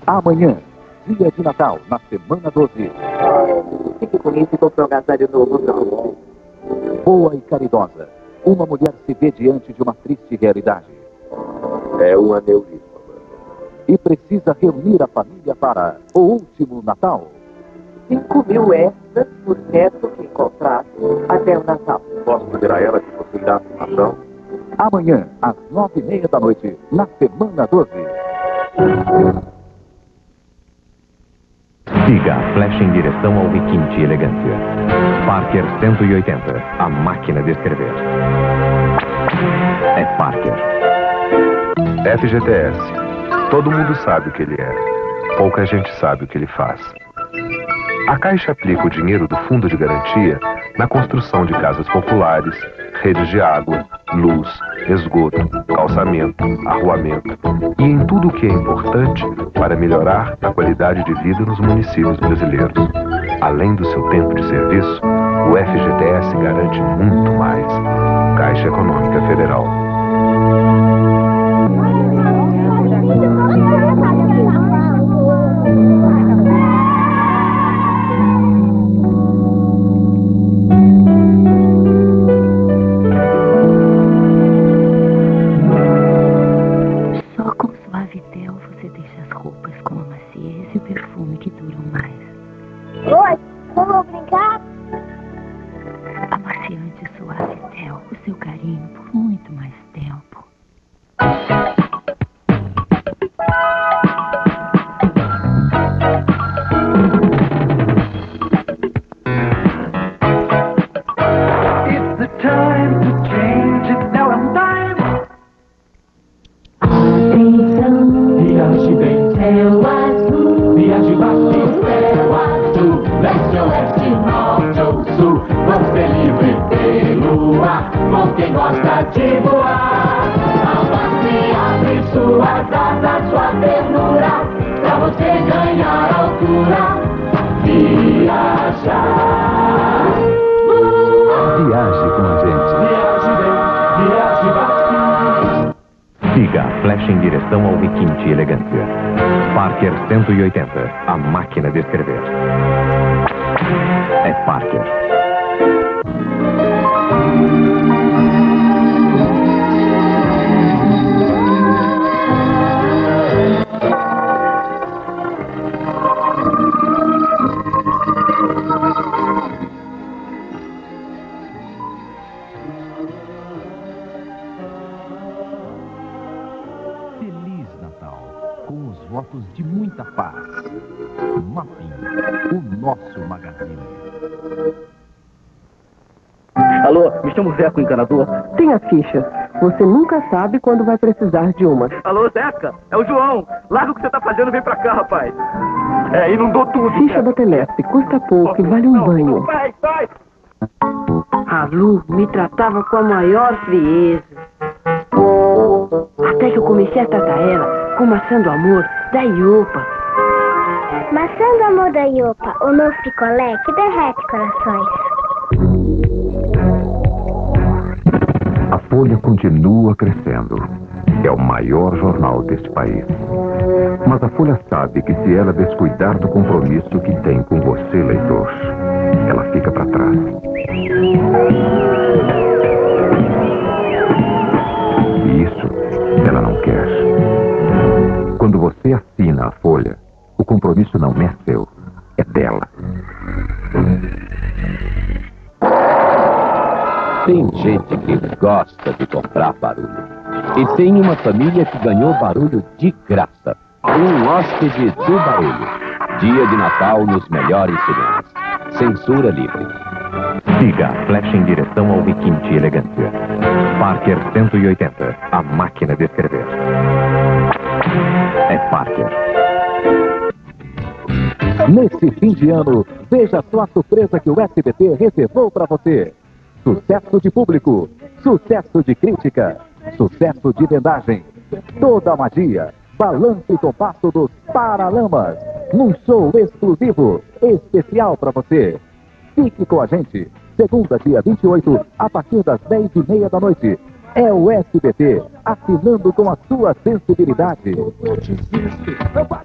Amanhã, dia de Natal, na semana 12. Fique com isso e compre um agasalho novo, não. Boa e caridosa. Uma mulher se vê diante de uma triste realidade. É um aneurisma. E precisa reunir a família para o último Natal. 5.000 extras por neto que encontrar até o Natal. Posso dizer a ela que você irá à Natal? Amanhã, às 9h30 da noite, na semana 12. Siga a flecha em direção ao requinte e elegância. Parker 180, a máquina de escrever. É Parker. FGTS. Todo mundo sabe o que ele é. Pouca gente sabe o que ele faz. A Caixa aplica o dinheiro do Fundo de Garantia na construção de casas populares, redes de água, luz, esgoto, calçamento, arruamento e em tudo o que é importante para melhorar a qualidade de vida nos municípios brasileiros. Além do seu tempo de serviço, o FGTS garante muito mais. Caixa Econômica Federal. Oi, vamos brincar? Amaciante suave Tel, o seu carinho por muito mais tempo. It's the time to change it, now I'm time. Viaje bem, céu azul, viaje baixo, céu azul, leste, oeste, norte ou sul, vamos ser livre pelo ar, com quem gosta de voar. Avance, abre suas asas, sua ternura, pra você ganhar altura, viajar. Viaje com a gente. Viaje bem, viaje baixo. Siga a flecha em direção ao requinte e elegância. Parker 180, a máquina de escrever. É Parker. Feliz Natal, com os votos de muita paz. Mapim, o nosso magazine. Alô, me chamo Zeca, o encanador. Tenha ficha. Você nunca sabe quando vai precisar de uma. Alô, Zeca, é o João. Larga o que você tá fazendo e vem pra cá, rapaz. É, inundou tudo. Ficha da Telesp custa pouco e vale um banho. Vai. A Lu me tratava com a maior frieza. Até que eu comecei a tratar ela com maçã do amor da Iopa. Maçã do amor da Iopa, o novo picolé que derrete corações. A Folha continua crescendo. É o maior jornal deste país. Mas a Folha sabe que se ela descuidar do compromisso que tem com você, leitor, ela fica para trás. E isso ela não quer. Quando você assina a Folha, o compromisso não é seu, é dela. Tem gente que gosta de comprar barulho. E tem uma família que ganhou barulho de graça. Um hóspede do barulho. Dia de Natal nos melhores cinemas. Censura livre. Siga a flecha em direção ao requinte e elegância. Parker 180, a máquina de escrever. É Parker. Nesse fim de ano, veja só a surpresa que o SBT reservou para você. Sucesso de público, sucesso de crítica, sucesso de vendagem. Toda a magia, balanço e compasso dos Paralamas. Num show exclusivo, especial para você. Fique com a gente. Segunda, dia 28, a partir das 10h30 da noite. É o SBT, assinando com a sua sensibilidade.